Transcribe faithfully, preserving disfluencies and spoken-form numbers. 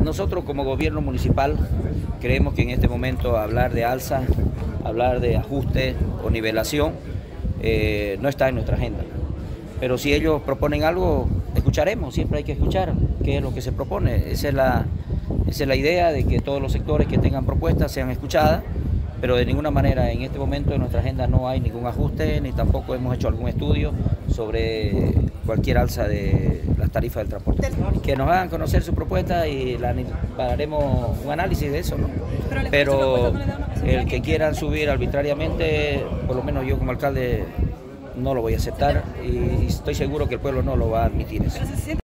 nosotros como gobierno municipal creemos que en este momento hablar de alza, hablar de ajuste o nivelación eh, no está en nuestra agenda. Pero si ellos proponen algo, escucharemos, siempre hay que escuchar qué es lo que se propone. Esa es la, esa es la idea, de que todos los sectores que tengan propuestas sean escuchadas, pero de ninguna manera en este momento en nuestra agenda no hay ningún ajuste, ni tampoco hemos hecho algún estudio sobre cualquier alza de las tarifas del transporte. Que nos hagan conocer su propuesta y la, haremos un análisis de eso, ¿no? Pero el que quieran subir arbitrariamente, por lo menos yo como alcalde no lo voy a aceptar y estoy seguro que el pueblo no lo va a admitir eso.